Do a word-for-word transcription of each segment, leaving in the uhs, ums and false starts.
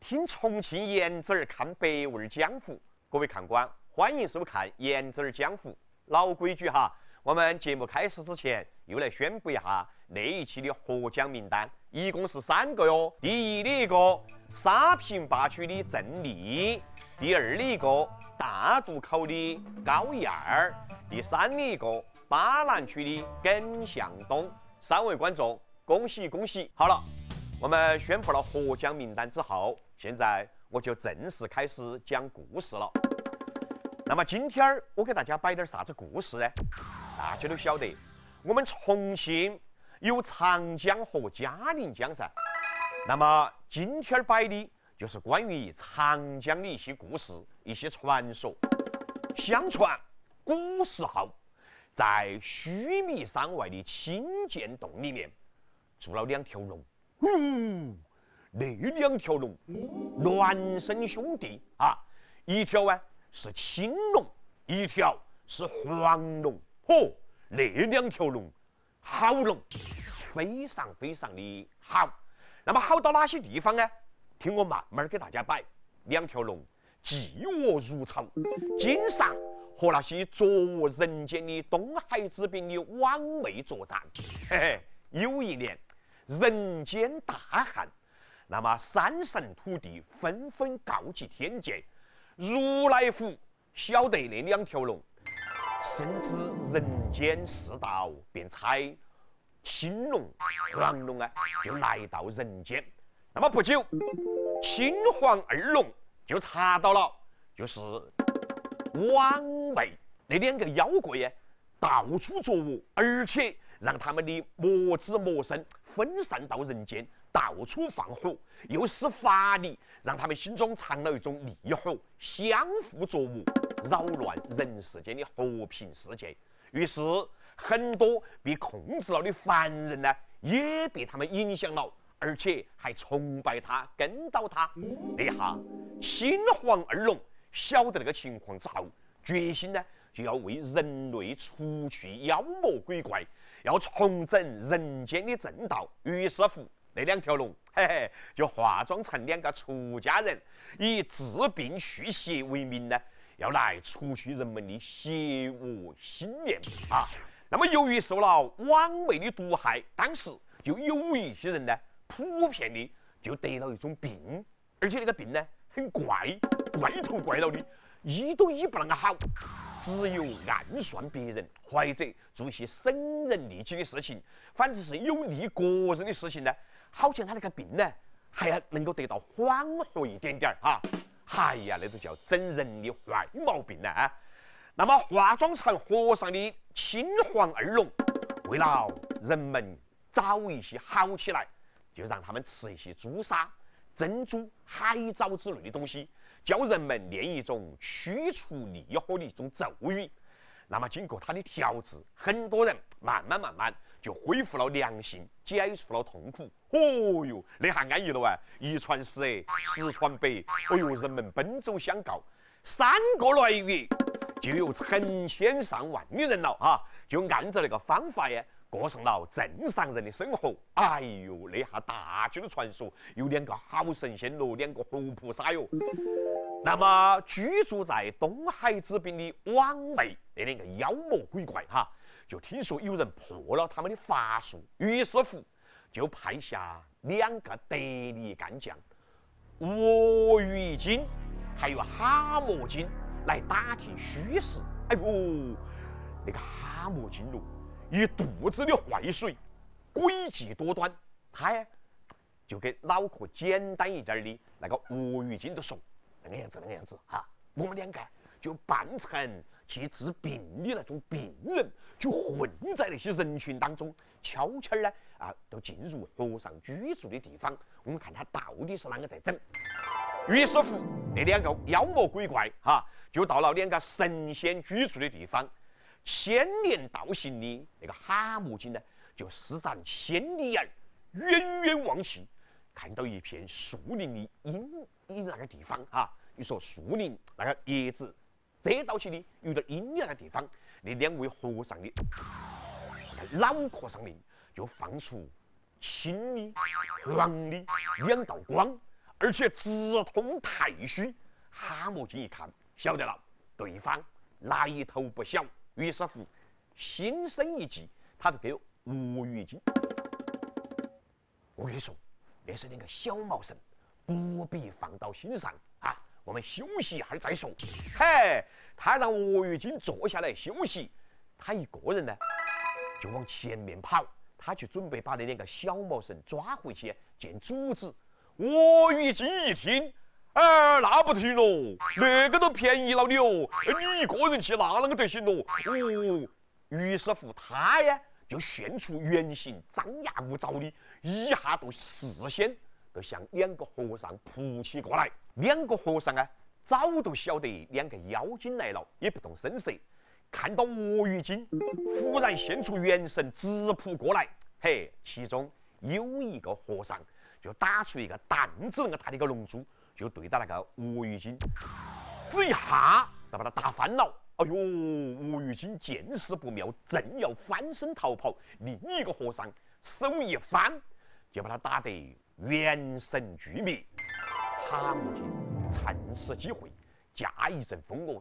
听重庆颜子儿看北味儿江湖，各位看官，欢迎收看颜子儿江湖。老规矩哈，我们节目开始之前又来宣布一下那一期的获奖名单，一共是三个哟。第一的一个沙坪坝区的郑丽，第二的一个大渡口的高燕儿，第三的一个巴南区的耿向东。三位观众，恭喜恭喜！好了，我们宣布了获奖名单之后，现在我就正式开始讲故事了。那么今天儿我给大家摆点啥子故事呢？大家都晓得，我们重庆有长江和嘉陵江噻。那么今天儿摆的就是关于长江的一些故事、一些传说。相传古时候，在须弥山外的青涧洞里面住了两条龙。嗯，那两条龙孪生兄弟啊，一条啊是青龙，一条是黄龙。哦，那两条龙好龙，非常非常的好。那么好到哪些地方呢？听我慢慢给大家摆。两条龙嫉恶如仇，经常和那些作恶人间的东海之滨的枉妹作战。嘿嘿，有一年人间大旱，那么山神土地纷纷告祭天界。如来佛晓得那两条龙深知人间世道，便差青龙、黄龙啊，就来到人间。那么不久，青黄二龙就查到了，就是枉妹那两个妖怪呀，到处作恶，而且让他们的魔子魔孙分散到人间，到处放火，又施法力，让他们心中藏了一种烈火，相互作恶，扰乱人世间的和平世界。于是很多被控制了的凡人呢，也被他们影响了，而且还崇拜他，跟到他。那下青黄二龙晓得那个情况之后，决心呢就要为人类除去妖魔鬼怪，要重整人间的正道。于是乎，那两条龙，嘿嘿，就化妆成两个出家人，以治病驱邪为名呢，要来除去人们的邪恶心念啊。那么由于受了枉妹的毒害，当时就有一些人呢，普遍的就得了一种病，而且那个病呢很怪，怪头怪脑的，医都医不能好，只有暗算别人，或者做一些损人利己的事情，反正是有利个人的事情呢，好像他那个病呢还能够得到缓和一点点啊。哎呀，那都叫整人的坏毛病呢啊！那么化妆成和尚的青黄二龙，为了人们早一些好起来，就让他们吃一些朱砂、珍珠、海藻之类的东西，教人们念一种驱除烈火的一种咒语。那么经过他的调制，很多人慢慢慢慢就恢复了良性，解除了痛苦。哦哟，那下安逸了啊！一传十，十传百，哦哟，人们奔走相告，三个来月就有成千上万的人了啊！就按照那个方法呀，过上了正常人的生活。哎呦，那下大家都传说有两个好神仙咯，两个活菩萨哟。那么居住在东海之滨的枉妹那两个妖魔鬼怪哈，就听说有人破了他们的法术，于是乎就派下两个得力干将鳄鱼精还有蛤蟆精来打听虚实。哎呦，那个蛤蟆精咯，一肚子的坏水，诡计多端，他呀就给脑壳简单一点的那个鳄鱼精都说那个样子那个样子哈，我们两个就扮成去治病的那种病人，就混在那些人群当中，悄悄呢啊，都进入和尚居住的地方，我们看他到底是啷个在整。于是乎，那两个妖魔鬼怪哈，就到了两个神仙居住的地方。千年道行的那个蛤蟆精呢，就施展千里眼，远远望去，看到一片树林的阴阴那个地方啊。你说树林那个叶子遮到起的有点阴的那个地方，那两位和尚的脑壳上面就放出青的、黄的两道光， 而且直通太虚。蛤蟆精一看，晓得了，对方来头不小，于是乎心生一计，他就给吴玉金。我跟你说，那是那个小毛神，不必放到心上啊。我们休息一下再说。嘿，他让吴玉金坐下来休息，他一个人呢就往前面跑，他就准备把那两个小毛神抓回去见主子。吴玉金一听，哎，那不行喽，那个都便宜了你哦，你一个人去那啷个得行喽？哦，于是乎他呀就现出原形，张牙舞爪的，一下都事先就向两个和尚扑起过来。两个和尚啊，早都晓得两个妖精来了，也不动声色。看到吴玉金忽然现出原神，直扑过来，嘿，其中有一个和尚就打出一个担子那么大的一个龙珠，就对到那个吴玉金，这一下就把他打翻了。哎呦，吴玉金见势不妙，正要翻身逃跑，另一个和尚手一翻，就把他打得元神俱灭。蛤蟆精趁此机会，驾一阵风哦，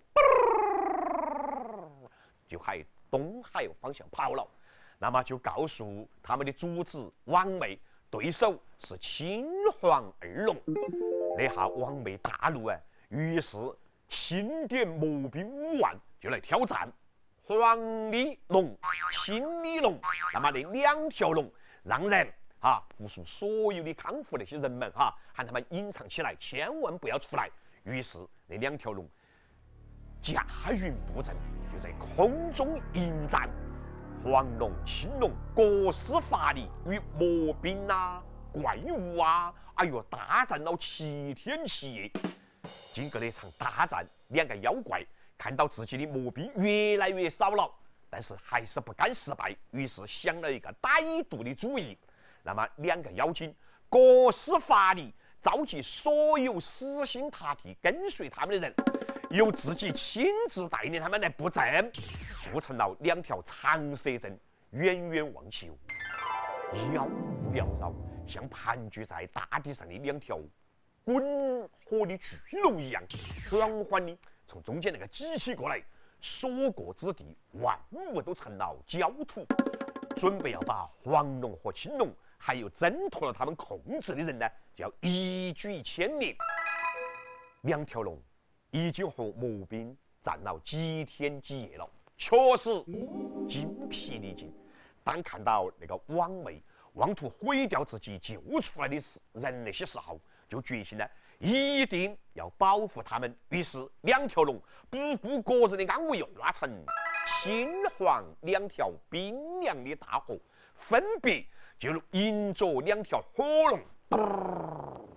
就向东海方向跑了。那么就告诉他们的主子王梅，对手是青黄二龙。那下王梅大怒啊，于是钦点募兵五万，就来挑战黄鹂龙、青鹂龙。那么那两条龙，让人啊，扶苏所有的康复那些人们哈、啊，喊他们隐藏起来，千万不要出来。于是那两条龙驾云布阵，就在空中迎战。黄龙、青龙各施法力，与魔兵啊、怪物啊，哎呦，大战了七天七夜。经过那场大战，两个妖怪看到自己的魔兵越来越少了，但是还是不甘示败，于是想了一个歹毒的主意。那么两个妖精各施法力，召集所有死心塌地跟随他们的人，由自己亲自带领他们来布阵，布成了两条长蛇阵，远远望去，妖雾缭绕，像盘踞在大地上的两条滚火的巨龙一样，缓缓地从中间那个挤起过来，所过之地，万物都成了焦土，准备要把黄龙和青龙，还有挣脱了他们控制的人呢，就要一举歼灭。两条龙已经和魔兵战了几天几夜了，确实精疲力尽。当看到那个王梅妄图毁掉自己救出来的人那些时候，就决心呢，一定要保护他们。于是两条龙不顾个人的安危，化成青黄两条冰凉的大河，分别就迎着两条火龙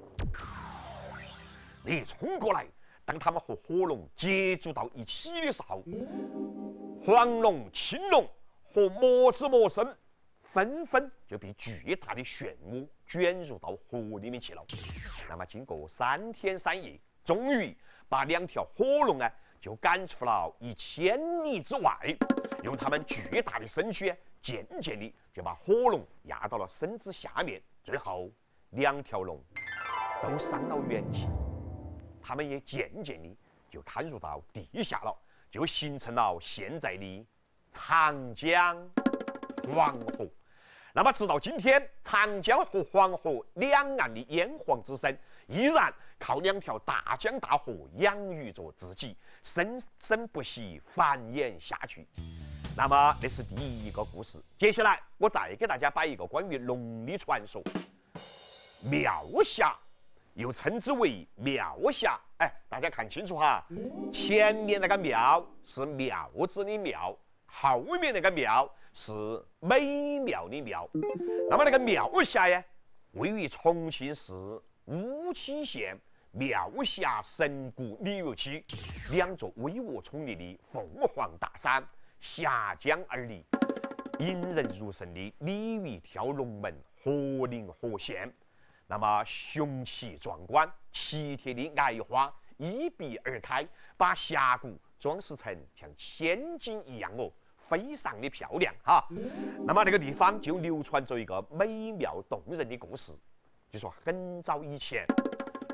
一冲过来。当他们和火龙接触到一起的时候，黄龙、青龙和魔子魔神纷纷就被巨大的漩涡卷入到河里面去了。那么经过三天三夜，终于把两条火龙呢就赶出了一千里之外，用他们巨大的身躯渐渐地就把火龙压到了身子下面。最后两条龙都伤了元气，他们也渐渐地就看入到地下了，就形成了现在的长江黄河。那么直到今天，长江和黄河两岸的炎黄之声依然靠两条大江大河养育着自己，生生不息繁衍下去。那么那是第一个故事。接下来我再给大家摆一个关于龙的传说。庙下又称之为庙下，哎，大家看清楚哈，前面那个庙是庙子的庙，后面那个庙是美妙的妙。那么那个庙下呀，位于重庆市乌溪县庙下神谷旅游区，两座巍峨耸立的凤凰大山挟江而立，引人入胜的鲤鱼跳龙门活灵活现。那么雄奇壮观，奇特的矮花依壁而开，把峡谷装饰成像千金一样哦，非常的漂亮哈。那么这个地方就流传着一个美妙动人的故事，就说很早以前，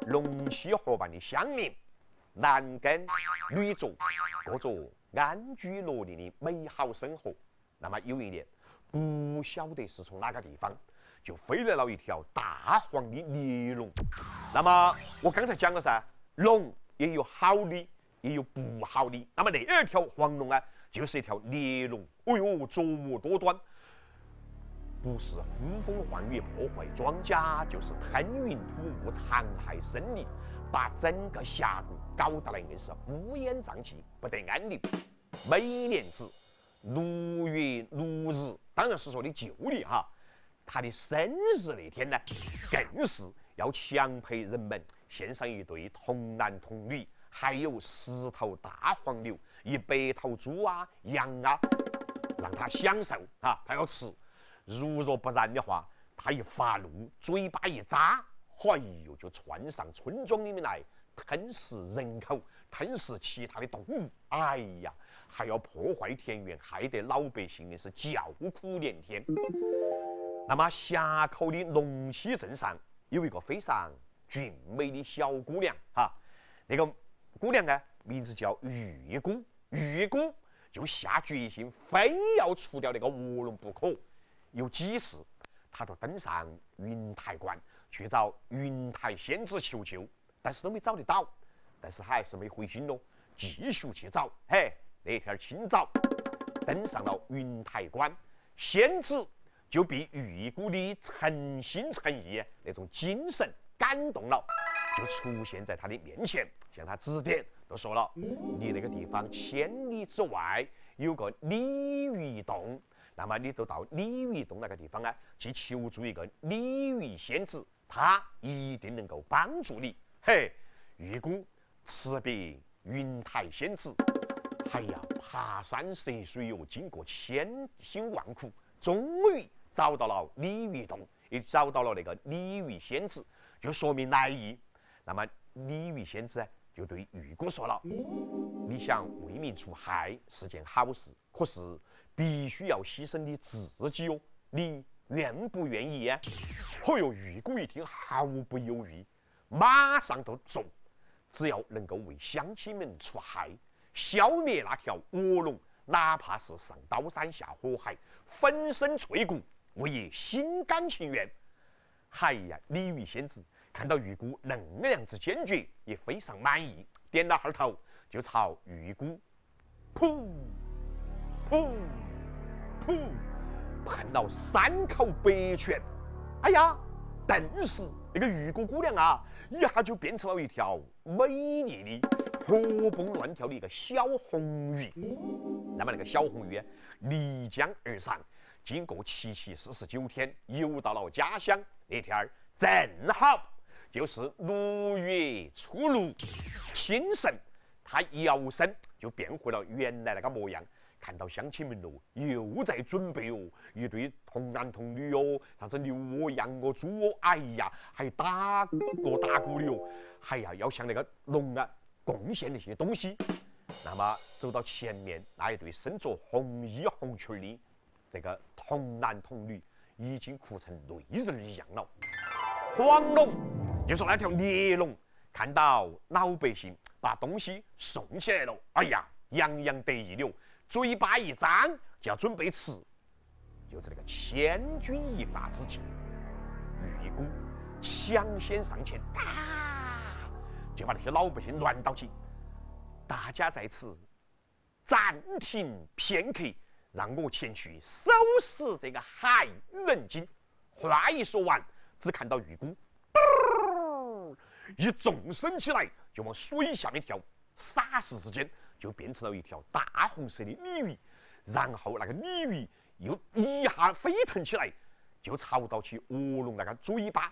龙气合伴的相邻，男耕女织，过着安居乐业的美好生活。那么有一年，不晓得是从哪个地方，就飞来了一条大黄的猎龙。那么我刚才讲了噻，龙也有好的，也有不好的。那么那一条黄龙啊，就是一条猎龙。哦哟，作恶多端，不是呼风唤雨破坏庄稼，就是吞云吐雾残害生灵，把整个峡谷搞得来硬是乌烟瘴气，不得安宁。每年子六月六日，当然是说的旧历哈，他的生日那天呢，更是要强迫人们献上一对童男童女，还有十头大黄牛、一百头猪啊、羊啊，让他享受啊，他要吃。如若不然的话，他一发怒，嘴巴一扎，哎呦，就窜上村庄里面来，吞噬人口，吞噬其他的动物。哎呀！还要破坏田园，害得老百姓的是叫苦连天。那么峡口的龙溪镇上有一个非常俊美的小姑娘哈，那个姑娘呢名字叫玉姑，玉姑就下决心非要除掉那个卧龙不可。有几次，她都登上云台关去找云台仙子求救，但是都没找得到。但是她还是没灰心咯，继续去找。嘿。那天清早，登上了云台关，仙子就被玉姑的诚心诚意那种精神感动了，就出现在他的面前，向他指点，都说了：你那个地方千里之外有个鲤鱼洞，那么你都到鲤鱼洞那个地方啊，去求助一个鲤鱼仙子，他一定能够帮助你。嘿，玉姑辞别云台仙子。哎呀，爬山涉水哟，经过千辛万苦，终于找到了鲤鱼洞，也找到了那个鲤鱼仙子，就说明来意。那么鲤鱼仙子就对玉姑说了：“你想为民除害是件好事，可是必须要牺牲你自己哦，你愿不愿意呀？”哎呦，玉姑一听毫不犹豫，马上就做，只要能够为乡亲们除害。消灭那条卧龙，哪怕是上刀山下火海，粉身碎骨，我也心甘情愿。哎呀，鲤鱼仙子看到玉姑那样子坚决，也非常满意，点了哈头，就朝玉姑噗噗噗喷了三口白拳。哎呀，顿时那个玉姑姑娘啊，一下就变成了一条美丽的活蹦乱跳的一个小红鱼。那么那个小红鱼离江而上，经过七七四十九天，游到了家乡。那天儿正好就是六月初六，清晨，它摇身就变回了原来那个模样。看到乡亲们喽，又在准备哦，一堆童男童女哦，啥子牛哦、羊哦、猪哦，哎呀，还打锣打鼓的哦，哎呀，要向那个龙啊贡献那些东西。那么走到前面，那一对身着红衣红裙的这个童男童女，已经哭成泪人一样了。黄龙就是那条猎龙，看到老百姓把东西送起来了，哎呀，洋洋得意了。嘴巴一张就要准备吃，就在那个千钧一发之际，玉姑抢先上前，哒，就把那些老百姓乱倒起。大家在此暂停片刻，让我前去收拾这个害人精。话一说完，只看到玉姑一纵身起来，就往水下面跳，霎时之间就变成了一条大红色的鲤鱼，然后那个鲤鱼又一下飞腾起来，就朝到起卧龙那个嘴巴，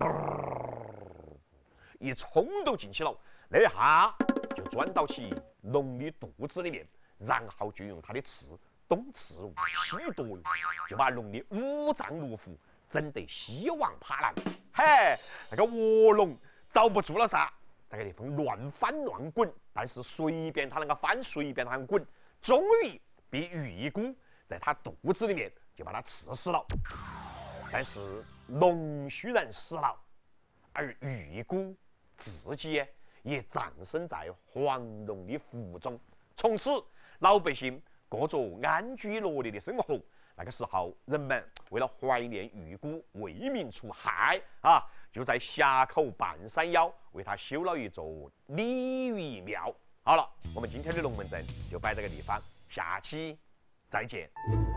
一冲都进去了，那下就钻到起龙的肚子里面，然后就用它的刺东刺西夺，就把龙的五脏六腑整得稀往趴烂。嘿，那个卧龙遭不住了噻，在个地方乱翻乱滚，但是随便他那个翻，随便他滚，终于被玉姑在他肚子里面就把他刺死了。但是龙虽然死了，而玉姑自己也葬身在黄龙的腹中。从此，老百姓过着安居乐业的生活。那个时候，人们为了怀念玉姑为民除害啊，就在峡口半山腰为他修了一座鲤鱼庙。好了，我们今天的龙门阵就摆这个地方，下期再见。